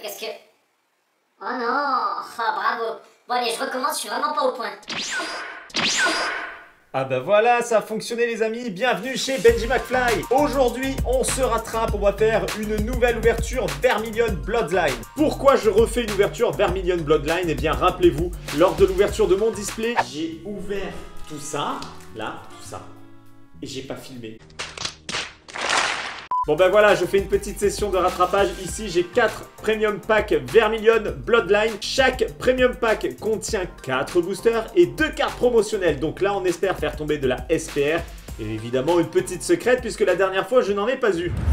qu'est-ce que... Oh non. Ah, bravo. Bon allez, je recommence, je suis vraiment pas au point. Ah bah voilà, ça a fonctionné les amis, bienvenue chez Benji McFly. Aujourd'hui, on se rattrape, on va faire une nouvelle ouverture Vermilion Bloodline. Pourquoi je refais une ouverture Vermilion Bloodline? Eh bien rappelez-vous, lors de l'ouverture de mon display, j'ai ouvert tout ça, là, tout ça, et j'ai pas filmé. Bon ben voilà, je fais une petite session de rattrapage. Ici, j'ai 4 Premium Pack Vermilion Bloodline. Chaque Premium Pack contient 4 boosters et 2 cartes promotionnelles. Donc là, on espère faire tomber de la SPR. Et évidemment, une petite secrète, puisque la dernière fois, je n'en ai pas eu.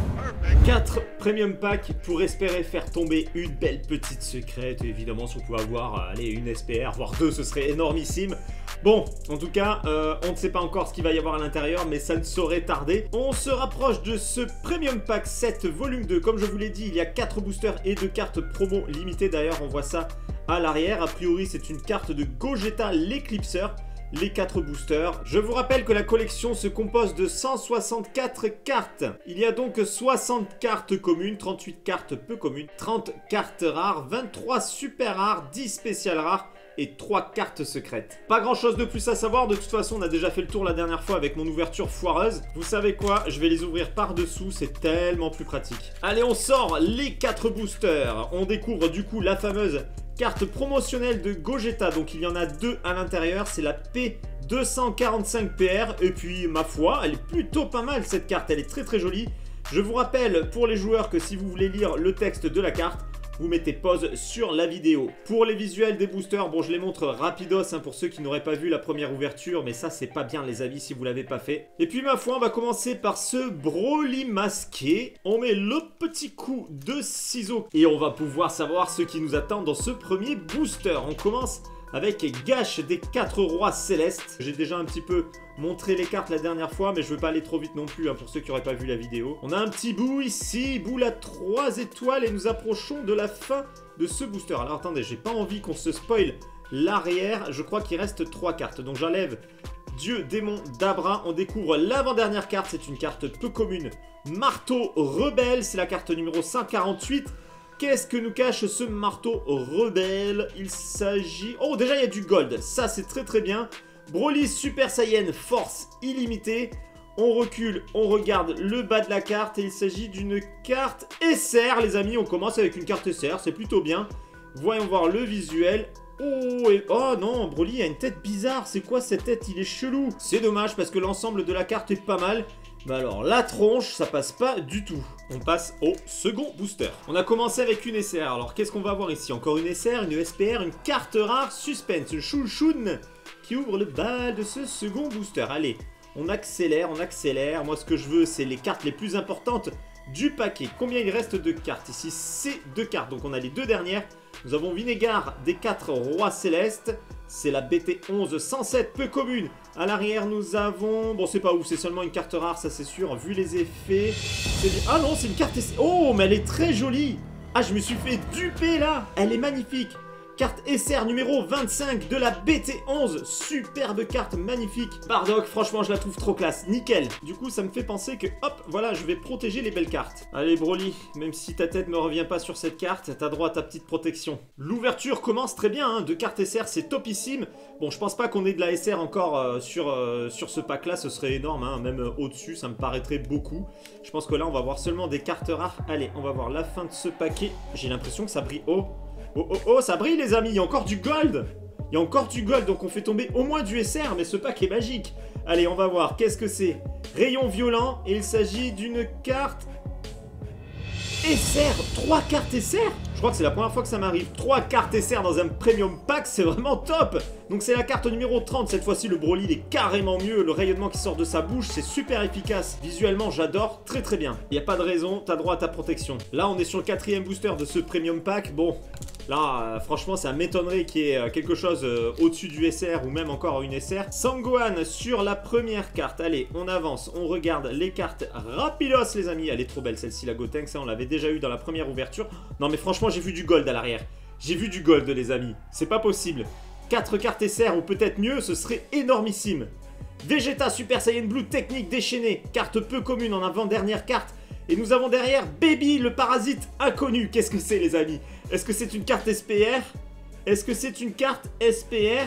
4 Premium Pack pour espérer faire tomber une belle petite secrète. Et évidemment, si on pouvait avoir allez, une SPR, voire 2, ce serait énormissime. Bon, en tout cas, on ne sait pas encore ce qu'il va y avoir à l'intérieur, mais ça ne saurait tarder. On se rapproche de ce Premium Pack 7 volume 2. Comme je vous l'ai dit, il y a 4 boosters et 2 cartes promo limitées. D'ailleurs, on voit ça à l'arrière. A priori, c'est une carte de Gogeta l'Eclipseur. Les 4 boosters. Je vous rappelle que la collection se compose de 164 cartes. Il y a donc 60 cartes communes, 38 cartes peu communes, 30 cartes rares, 23 super rares, 10 spéciales rares et 3 cartes secrètes. Pas grand chose de plus à savoir, de toute façon on a déjà fait le tour la dernière fois avec mon ouverture foireuse. Vous savez quoi, je vais les ouvrir par dessous, c'est tellement plus pratique. Allez, on sort les 4 boosters. On découvre du coup la fameuse carte promotionnelle de Gogeta, donc il y en a 2 à l'intérieur, c'est la P245PR, et puis ma foi, elle est plutôt pas mal cette carte, elle est très jolie. Je vous rappelle pour les joueurs que si vous voulez lire le texte de la carte, vous mettez pause sur la vidéo. Pour les visuels des boosters, bon je les montre rapidos hein, pour ceux qui n'auraient pas vu la première ouverture, mais ça c'est pas bien les amis si vous l'avez pas fait. Et puis ma foi, on va commencer par ce Broly masqué. On met le petit coup de ciseaux et on va pouvoir savoir ce qui nous attend dans ce premier booster. On commence avec Gash des 4 rois célestes. J'ai déjà un petit peu montré les cartes la dernière fois, mais je veux pas aller trop vite non plus hein, pour ceux qui n'auraient pas vu la vidéo. On a un petit bout ici, boule à 3 étoiles et nous approchons de la fin de ce booster. Alors attendez, j'ai pas envie qu'on se spoil l'arrière. Je crois qu'il reste 3 cartes, donc j'enlève Dieu, démon, Dabra. On découvre l'avant-dernière carte, c'est une carte peu commune. Marteau rebelle, c'est la carte numéro 148. Qu'est-ce que nous cache ce marteau rebelle? Il s'agit... Oh, déjà, il y a du gold. Ça, c'est très bien. Broly Super Saiyan Force illimitée. On recule, on regarde le bas de la carte. Et il s'agit d'une carte SR, les amis. On commence avec une carte SR, c'est plutôt bien. Voyons voir le visuel. Oh, et... oh non, Broly a une tête bizarre. C'est quoi cette tête? Il est chelou. C'est dommage parce que l'ensemble de la carte est pas mal. Mais alors, la tronche, ça passe pas du tout. On passe au second booster. On a commencé avec une SR. Alors, qu'est-ce qu'on va avoir ici? Encore une SR, une SPR, une carte rare suspense. Shulshun qui ouvre le bal de ce second booster. Allez, on accélère, on accélère. Moi, ce que je veux, c'est les cartes les plus importantes du paquet. Combien il reste de cartes? Ici, c'est 2 cartes. Donc, on a les 2 dernières. Nous avons Vinegar des 4 rois célestes. C'est la BT11 107 peu commune. À l'arrière, nous avons... Bon, c'est pas ouf, c'est seulement une carte rare, ça c'est sûr. Vu les effets... Ah non, c'est une carte... Oh, mais elle est très jolie. Ah, je me suis fait duper là. Elle est magnifique. Carte SR numéro 25 de la BT11. Superbe carte, magnifique. Bardock, franchement, je la trouve trop classe. Nickel. Du coup, ça me fait penser que, hop, voilà, je vais protéger les belles cartes. Allez, Broly, même si ta tête ne me revient pas sur cette carte, t'as droit à ta petite protection. L'ouverture commence très bien, hein. 2 cartes SR, c'est topissime. Bon, je pense pas qu'on ait de la SR encore sur ce pack-là. Ce serait énorme, hein. Même au-dessus, ça me paraîtrait beaucoup. Je pense que là, on va voir seulement des cartes rares. Allez, on va voir la fin de ce paquet. J'ai l'impression que ça brille. Oh, ça brille les amis, il y a encore du gold. Il y a encore du gold, donc on fait tomber au moins du SR, mais ce pack est magique. Allez, on va voir, qu'est-ce que c'est? Rayon violent, et il s'agit d'une carte SR. 3 cartes SR. Je crois que c'est la première fois que ça m'arrive. 3 cartes SR dans un premium pack, c'est vraiment top. Donc c'est la carte numéro 30, cette fois-ci le Broly il est carrément mieux. Le rayonnement qui sort de sa bouche, c'est super efficace. Visuellement, j'adore, très bien. Il n'y a pas de raison, t'as droit à ta protection. Là, on est sur le 4e booster de ce premium pack. Bon... Là, franchement, ça m'étonnerait qu'il y ait quelque chose au-dessus du SR ou même encore une SR. Sangohan sur la première carte. Allez, on avance, on regarde les cartes rapidos, les amis. Elle est trop belle, celle-ci, la Gotenks. Ça, on l'avait déjà eu dans la première ouverture. Non, mais franchement, j'ai vu du gold à l'arrière. J'ai vu du gold, les amis. C'est pas possible. 4 cartes SR ou peut-être mieux, ce serait énormissime. Vegeta Super Saiyan Blue technique déchaînée. Carte peu commune en avant-dernière carte. Et nous avons derrière Baby, le parasite inconnu. Qu'est-ce que c'est les amis? Est-ce que c'est une carte SPR? Est-ce que c'est une carte SPR?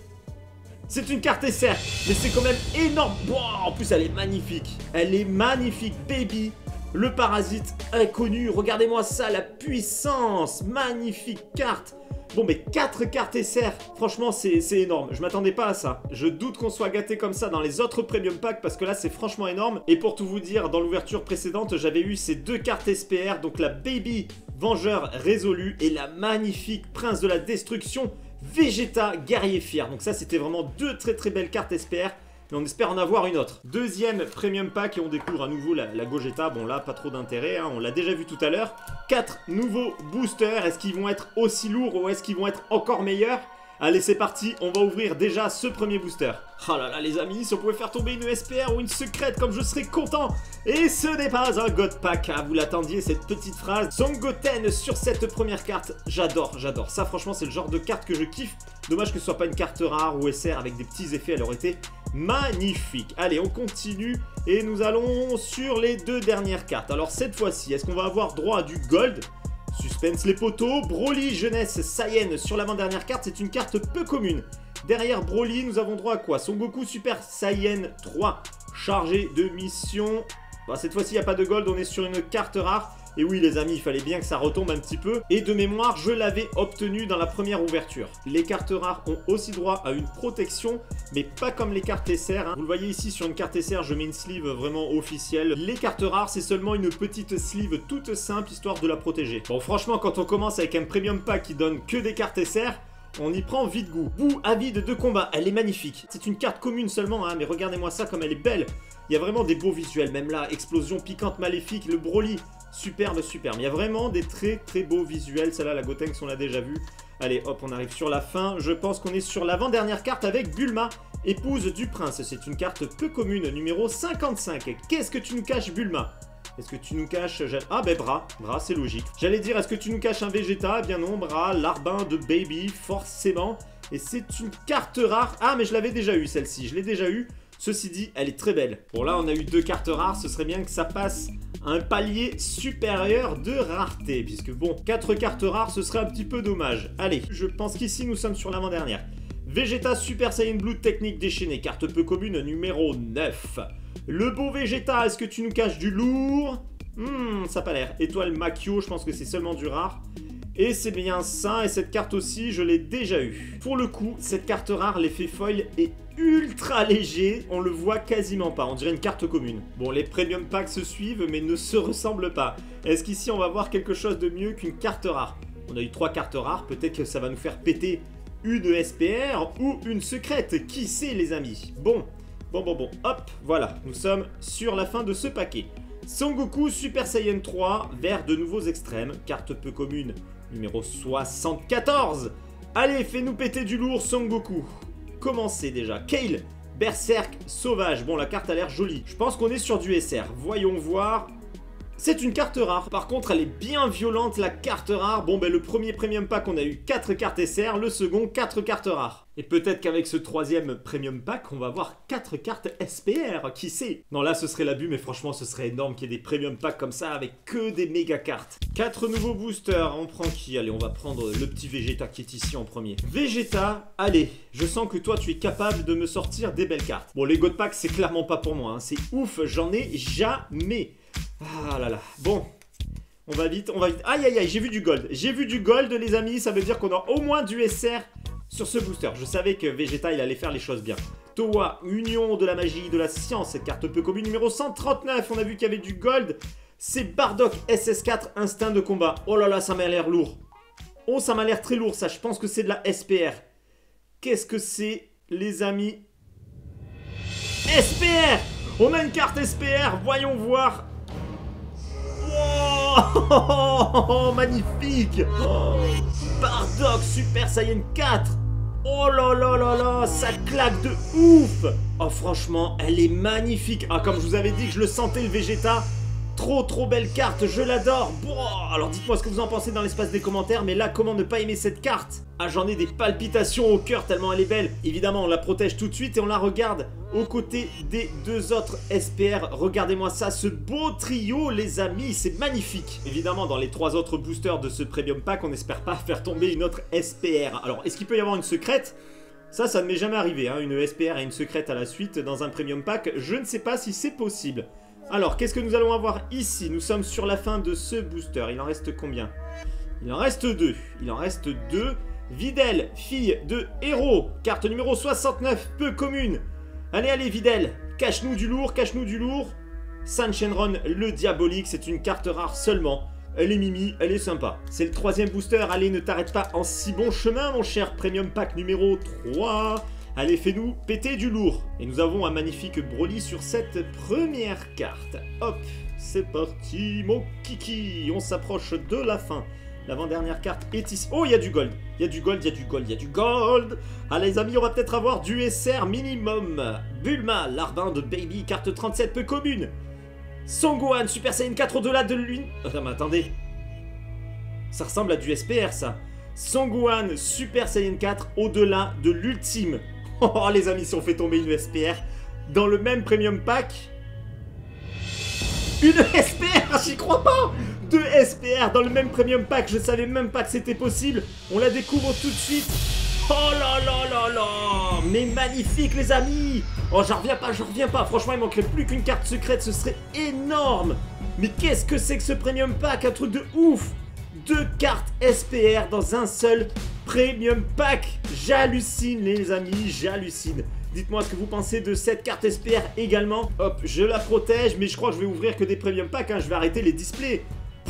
C'est une carte SR, mais c'est quand même énorme. Wow, en plus, elle est magnifique. Elle est magnifique, Baby, le parasite inconnu. Regardez-moi ça, la puissance. Magnifique carte. Bon, mais 4 cartes SR, franchement, c'est énorme. Je m'attendais pas à ça. Je doute qu'on soit gâté comme ça dans les autres Premium Packs parce que là, c'est franchement énorme. Et pour tout vous dire, dans l'ouverture précédente, j'avais eu ces 2 cartes SPR. Donc la Baby, Vengeur résolu, et la magnifique Prince de la Destruction, Vegeta, guerrier fier. Donc ça, c'était vraiment 2 très belles cartes SPR. Mais on espère en avoir une autre. Deuxième Premium Pack et on découvre à nouveau la Gogeta. Bon là, pas trop d'intérêt, hein, on l'a déjà vu tout à l'heure. 4 nouveaux boosters. Est-ce qu'ils vont être aussi lourds ou est-ce qu'ils vont être encore meilleurs? Allez, c'est parti, on va ouvrir déjà ce premier booster. Oh là là les amis, si on pouvait faire tomber une SPR ou une secrète, comme je serais content. Et ce n'est pas un God Pack, ah, vous l'attendiez cette petite phrase. Son Goten sur cette première carte, j'adore. Ça franchement c'est le genre de carte que je kiffe. Dommage que ce soit pas une carte rare ou SR avec des petits effets, elle aurait été magnifique. Allez, on continue et nous allons sur les 2 dernières cartes. Alors cette fois-ci, est-ce qu'on va avoir droit à du gold? Suspense les poteaux, Broly Jeunesse Saiyan sur l'avant-dernière carte, c'est une carte peu commune. Derrière Broly, nous avons droit à quoi? Son Goku Super Saiyan 3, chargé de mission. Bon, cette fois-ci, il n'y a pas de gold, on est sur une carte rare. Et oui les amis, il fallait bien que ça retombe un petit peu. Et de mémoire, je l'avais obtenu dans la première ouverture. Les cartes rares ont aussi droit à une protection, mais pas comme les cartes SR. Hein. Vous le voyez ici sur une carte SR, je mets une sleeve vraiment officielle. Les cartes rares, c'est seulement une petite sleeve toute simple, histoire de la protéger. Bon franchement, quand on commence avec un Premium Pack qui donne que des cartes SR, on y prend vite goût. Boo avide de combat, elle est magnifique. C'est une carte commune seulement, hein, mais regardez-moi ça comme elle est belle. Il y a vraiment des beaux visuels, même là, explosion piquante maléfique, le Broly, superbe. Il y a vraiment des très beaux visuels. Celle-là, la Gotenks, on l'a déjà vu. Allez, hop, on arrive sur la fin. Je pense qu'on est sur l'avant-dernière carte avec Bulma, épouse du prince. C'est une carte peu commune, numéro 55. Qu'est-ce que tu nous caches, Bulma? Est-ce que tu nous caches... Ah ben bras, c'est logique. J'allais dire, est-ce que tu nous caches un Vegeta? Eh bien non, bras, larbin de Baby, forcément. Et c'est une carte rare. Ah mais je l'avais déjà eu celle-ci, je l'ai déjà eu. Ceci dit, elle est très belle. Bon là, on a eu 2 cartes rares, ce serait bien que ça passe à un palier supérieur de rareté. Puisque bon, 4 cartes rares, ce serait un petit peu dommage. Allez, je pense qu'ici, nous sommes sur l'avant-dernière. Vegeta Super Saiyan Blue technique déchaînée, carte peu commune numéro 9. Le beau Vegeta, est-ce que tu nous caches du lourd? Ça n'a pas l'air. Étoile Makio, je pense que c'est seulement du rare. Et c'est bien ça, et cette carte aussi, je l'ai déjà eue. Pour le coup, cette carte rare, l'effet foil est ultra léger, on le voit quasiment pas, on dirait une carte commune. Bon, les Premium Packs se suivent, mais ne se ressemblent pas. Est-ce qu'ici, on va voir quelque chose de mieux qu'une carte rare? On a eu 3 cartes rares, peut-être que ça va nous faire péter une SPR ou une secrète, qui sait les amis? Bon, hop, voilà, nous sommes sur la fin de ce paquet. Son Goku Super Saiyan 3 vers de nouveaux extrêmes, carte peu commune numéro 74. Allez, fais-nous péter du lourd, Son Goku. Commencez déjà. Kale, Berserk Sauvage. Bon, la carte a l'air jolie. Je pense qu'on est sur du SR. Voyons voir. C'est une carte rare. Par contre, elle est bien violente, la carte rare. Bon, ben le premier Premium Pack, on a eu 4 cartes SR. Le second, 4 cartes rares. Et peut-être qu'avec ce troisième Premium Pack, on va avoir 4 cartes SPR. Qui sait? Non, là, ce serait l'abus, mais franchement, ce serait énorme qu'il y ait des Premium Packs comme ça avec que des méga cartes. 4 nouveaux boosters. On prend qui? Allez, on va prendre le petit Vegeta qui est ici en premier. Vegeta, allez, je sens que toi, tu es capable de me sortir des belles cartes. Bon, les God Packs, c'est clairement pas pour moi. Hein. C'est ouf, j'en ai jamais. Ah là là, bon, on va vite. Aïe aïe aïe, j'ai vu du gold, les amis, ça veut dire qu'on a au moins du SR sur ce booster. Je savais que Vegeta, il allait faire les choses bien. Toa, Union de la magie, de la science, carte peu commune numéro 139, on a vu qu'il y avait du gold. C'est Bardock SS4, instinct de combat. Oh là là, ça m'a l'air lourd. Oh, ça m'a l'air très lourd, ça, je pense que c'est de la SPR. Qu'est-ce que c'est, les amis? SPR! On a une carte SPR, voyons voir. Oh, magnifique! Oh, Bardock Super Saiyan 4! Oh là là là là, ça claque de ouf! Oh franchement, elle est magnifique! Ah, comme je vous avais dit que je le sentais le Vegeta. Trop belle carte, je l'adore. Bon, alors dites-moi ce que vous en pensez dans l'espace des commentaires, mais là, comment ne pas aimer cette carte? Ah, j'en ai des palpitations au cœur tellement elle est belle. Évidemment, on la protège tout de suite et on la regarde aux côtés des deux autres SPR. Regardez-moi ça, ce beau trio, les amis, c'est magnifique. Évidemment, dans les 3 autres boosters de ce Premium Pack, on n'espère pas faire tomber une autre SPR. Alors, est-ce qu'il peut y avoir une secrète? Ça ne m'est jamais arrivé, hein, une SPR et une secrète à la suite dans un Premium Pack. Je ne sais pas si c'est possible. Alors, qu'est-ce que nous allons avoir ici? Nous sommes sur la fin de ce booster. Il en reste combien? Il en reste 2. Il en reste 2. Videl, fille de héros. Carte numéro 69, peu commune. Allez, Videl. Cache-nous du lourd, cache-nous du lourd. San Shenron, le diabolique. C'est une carte rare seulement. Elle est mimi, elle est sympa. C'est le 3e booster. Allez, ne t'arrête pas en si bon chemin, mon cher Premium Pack numéro 3. Allez, fais-nous péter du lourd. Et nous avons un magnifique Broly sur cette première carte. Hop, c'est parti, mon kiki. On s'approche de la fin. L'avant-dernière carte est ici. Oh, il y a du gold. Il y a du gold, il y a du gold, il y a du gold. Allez, les amis, on va peut-être avoir du SR minimum. Bulma, l'Arbin de Baby, carte 37, peu commune. Son Gohan, Super Saiyan 4 au-delà de l'une. Attends, mais attendez. Ça ressemble à du SPR, ça. Son Gohan, Super Saiyan 4 au-delà de l'ultime. Oh, les amis, si on fait tomber une SPR dans le même Premium Pack. Une SPR, j'y crois pas. 2 SPR dans le même Premium Pack, je savais même pas que c'était possible. On la découvre tout de suite. Oh là là là là. Mais magnifique, les amis. Oh, j'en reviens pas. Franchement, il manquerait plus qu'une carte secrète, ce serait énorme. Mais qu'est-ce que c'est que ce Premium Pack? Un truc de ouf. 2 cartes SPR dans un seul Premium Pack. J'hallucine, les amis, j'hallucine. Dites-moi ce que vous pensez de cette carte SPR également. Hop, je la protège, mais je crois que je vais ouvrir que des Premium Packs, hein. Je vais arrêter les displays.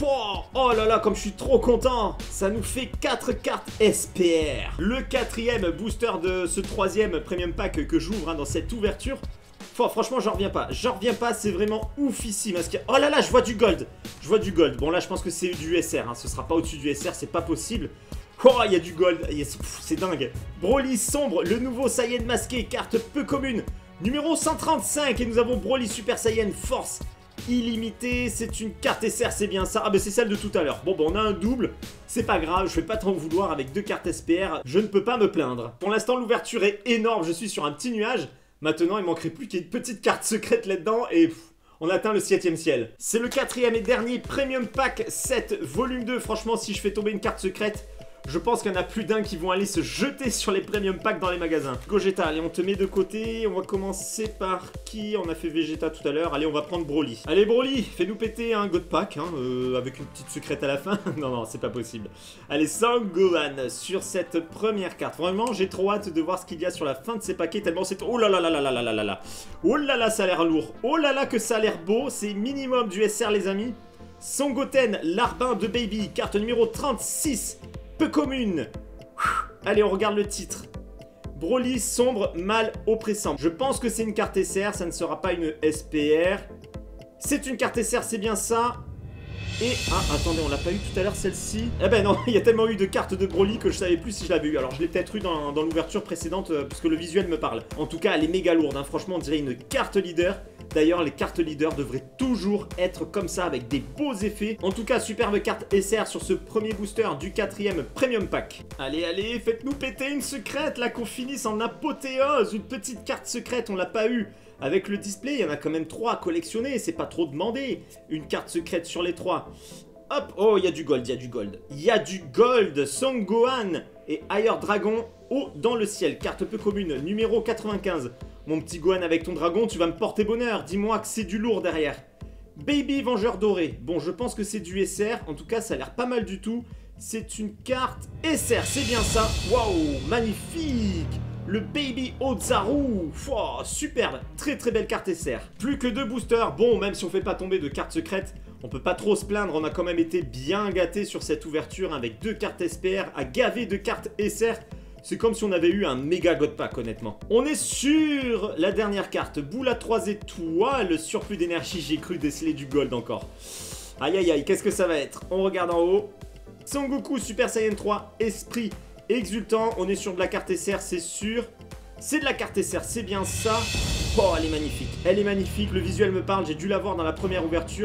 Oh là là, comme je suis trop content. Ça nous fait 4 cartes SPR. Le 4e booster de ce 3e Premium Pack que j'ouvre, hein, dans cette ouverture. Franchement, j'en reviens pas, c'est vraiment oufissime. Oh là là, je vois du gold. Bon, là, je pense que c'est du SR, hein. Ce sera pas au-dessus du SR, c'est pas possible. Oh, il y a du gold, c'est dingue. Broly sombre, le nouveau Saiyan masqué, carte peu commune. Numéro 135, et nous avons Broly Super Saiyan Force illimitée. C'est une carte SR, c'est bien ça. Ah bah c'est celle de tout à l'heure. Bon, bah on a un double, c'est pas grave, je vais pas t'en vouloir avec 2 cartes SPR. Je ne peux pas me plaindre. Pour l'instant, l'ouverture est énorme, je suis sur un petit nuage. Maintenant, il manquerait plus qu'il y ait une petite carte secrète là-dedans et... on atteint le 7e ciel. C'est le 4e et dernier Premium Pack 7 volume 2. Franchement, si je fais tomber une carte secrète, je pense qu'il y en a plus d'un qui vont aller se jeter sur les Premium Packs dans les magasins. Gogeta, allez, on te met de côté. On va commencer par qui? On a fait Vegeta tout à l'heure. Allez, on va prendre Broly. Allez, Broly, fais-nous péter un God Pack, hein, avec une petite secrète à la fin. Non, c'est pas possible. Allez, Son Gohan sur cette première carte. Vraiment, j'ai trop hâte de voir ce qu'il y a sur la fin de ces paquets, tellement c'est... Oh là là là là là là là là là. Oh là là, ça a l'air lourd. Oh là là, que ça a l'air beau. C'est minimum du SR, les amis. Son Goten, l'Arbin de Baby, carte numéro 36. Peu commune. Allez, on regarde le titre. Broly sombre, mal oppressant. Je pense que c'est une carte SR, ça ne sera pas une SPR. C'est une carte SR, c'est bien ça. Et... ah, attendez, on l'a pas eu tout à l'heure, celle-ci. Eh ben non, il y a tellement eu de cartes de Broly que je savais plus si je l'avais eu. Alors, je l'ai peut-être eu dans l'ouverture précédente, parce que le visuel me parle. En tout cas, elle est méga lourde, hein. Franchement, on dirait une carte leader. D'ailleurs, les cartes leaders devraient toujours être comme ça, avec des beaux effets. En tout cas, superbe carte SR sur ce premier booster du 4e Premium Pack. Allez, allez, faites-nous péter une secrète, là, qu'on finisse en apothéose. Une petite carte secrète, on l'a pas eu. Avec le display, il y en a quand même 3 à collectionner, c'est pas trop demandé. Une carte secrète sur les 3. Hop, oh, il y a du gold, il y a du gold. Il y a du gold, Son Gohan et Higher Dragon, haut dans le ciel. Carte peu commune, numéro 95. Mon petit Gohan avec ton dragon, tu vas me porter bonheur. Dis-moi que c'est du lourd derrière. Baby Vengeur Doré. Bon, je pense que c'est du SR. En tout cas, ça a l'air pas mal du tout. C'est une carte SR, c'est bien ça. Waouh, magnifique. Le Baby Ozaru. Wow, superbe. Très très belle carte SR. Plus que 2 boosters. Bon, même si on fait pas tomber de cartes secrètes, on peut pas trop se plaindre. On a quand même été bien gâtés sur cette ouverture avec 2 cartes SPR à gaver de cartes SR. C'est comme si on avait eu un méga God Pack, honnêtement. On est sur la dernière carte. Boule à 3 étoiles. Surplus d'énergie, j'ai cru déceler du gold encore. Aïe aïe aïe, qu'est-ce que ça va être? On regarde en haut. Son Goku, Super Saiyan 3, Esprit Exultant. On est sur de la carte SR, c'est sûr. C'est de la carte SR, c'est bien ça. Oh, elle est magnifique. Elle est magnifique, le visuel me parle. J'ai dû la voir dans la première ouverture.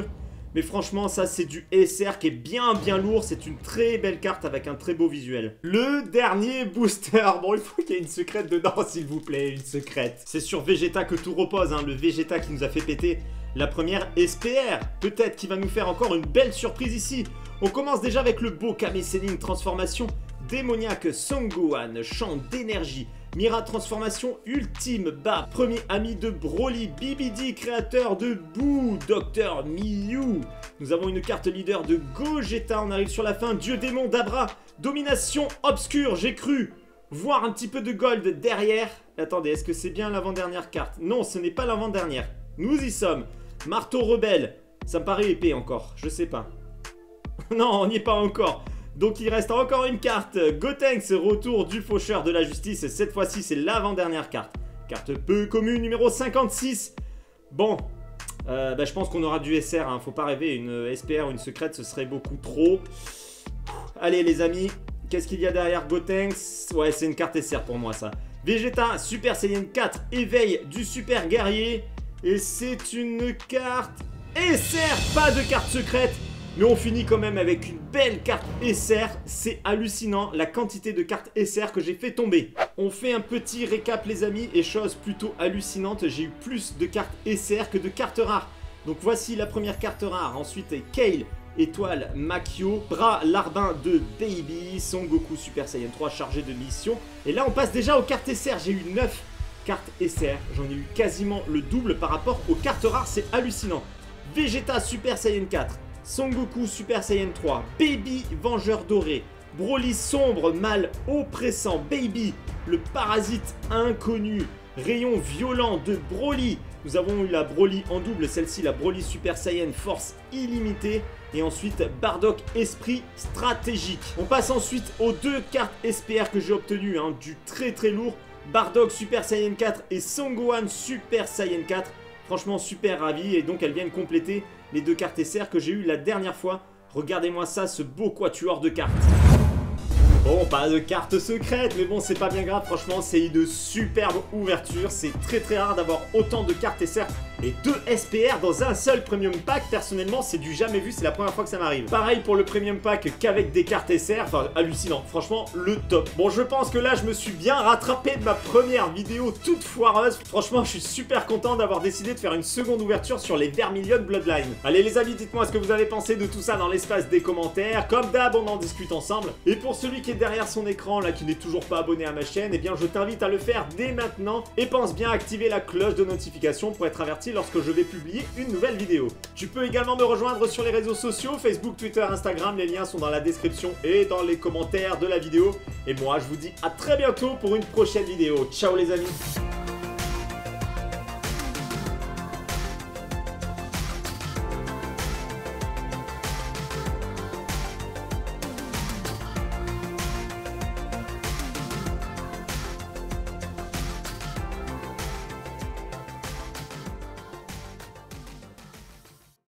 Mais franchement, ça c'est du SR qui est bien lourd. C'est une très belle carte avec un très beau visuel. Le dernier booster. Bon, il faut qu'il y ait une secrète dedans, s'il vous plaît, une secrète. C'est sur Vegeta que tout repose, hein, le Vegeta qui nous a fait péter la première SPR. Peut-être qu'il va nous faire encore une belle surprise ici. On commence déjà avec le beau Kame Sennin transformation démoniaque Son Gohan, champ d'énergie. Mira transformation ultime, bas, premier ami de Broly, BBD créateur de Boo, Docteur Miyu. Nous avons une carte leader de Gogeta, on arrive sur la fin, Dieu démon d'Abra, domination obscure, j'ai cru voir un petit peu de gold derrière. Attendez, est-ce que c'est bien l'avant-dernière carte? Non, ce n'est pas l'avant-dernière. Nous y sommes. Marteau rebelle, ça me paraît épais encore, je sais pas. Non, on n'y est pas encore. Donc il reste encore une carte, Gotenks, retour du faucheur de la justice, cette fois-ci c'est l'avant-dernière carte. Carte peu commune numéro 56. Bon, je pense qu'on aura du SR, hein. Faut pas rêver, une SPR ou une secrète ce serait beaucoup trop. Allez les amis, qu'est-ce qu'il y a derrière Gotenks? Ouais, c'est une carte SR pour moi ça. Vegeta, Super Saiyan 4, éveil du super guerrier. Et c'est une carte SR, pas de carte secrète. Mais on finit quand même avec une belle carte SR. C'est hallucinant la quantité de cartes SR que j'ai fait tomber. On fait un petit récap les amis. Et chose plutôt hallucinante, j'ai eu plus de cartes SR que de cartes rares. Donc voici la première carte rare. Ensuite Kale, étoile Makio, bras larbin de Baby, Son Goku Super Saiyan 3 chargé de mission. Et là on passe déjà aux cartes SR. J'ai eu 9 cartes SR. J'en ai eu quasiment le double par rapport aux cartes rares. C'est hallucinant. Vegeta Super Saiyan 4. Son Goku Super Saiyan 3, Baby Vengeur Doré, Broly sombre, mal oppressant, Baby, le parasite inconnu, rayon violent de Broly. Nous avons eu la Broly en double, celle-ci la Broly Super Saiyan Force illimitée. Et ensuite Bardock Esprit stratégique. On passe ensuite aux deux cartes SPR que j'ai obtenues, hein, du très lourd. Bardock Super Saiyan 4 et Son Gohan Super Saiyan 4. Franchement super ravi et donc elles viennent compléter les deux cartes SR que j'ai eu la dernière fois. Regardez-moi ça, ce beau quatuor de cartes. Bon, pas de carte secrète, mais bon, c'est pas bien grave, franchement, c'est une superbe ouverture. C'est très rare d'avoir autant de cartes SR et 2 SPR dans un seul premium pack. Personnellement, c'est du jamais vu, c'est la première fois que ça m'arrive. Pareil pour le premium pack qu'avec des cartes SR, enfin, hallucinant, franchement, le top. Bon, je pense que là, je me suis bien rattrapé de ma première vidéo toute foireuse. Franchement, je suis super content d'avoir décidé de faire une seconde ouverture sur les Vermilion Bloodline. Allez les amis, dites-moi ce que vous avez pensé de tout ça dans l'espace des commentaires. Comme d'hab, on en discute ensemble. Et pour celui qui est derrière son écran là qui n'est toujours pas abonné à ma chaîne, eh bien je t'invite à le faire dès maintenant et pense bien à activer la cloche de notification pour être averti lorsque je vais publier une nouvelle vidéo. Tu peux également me rejoindre sur les réseaux sociaux, Facebook, Twitter, Instagram, les liens sont dans la description et dans les commentaires de la vidéo. Et moi je vous dis à très bientôt pour une prochaine vidéo. Ciao les amis.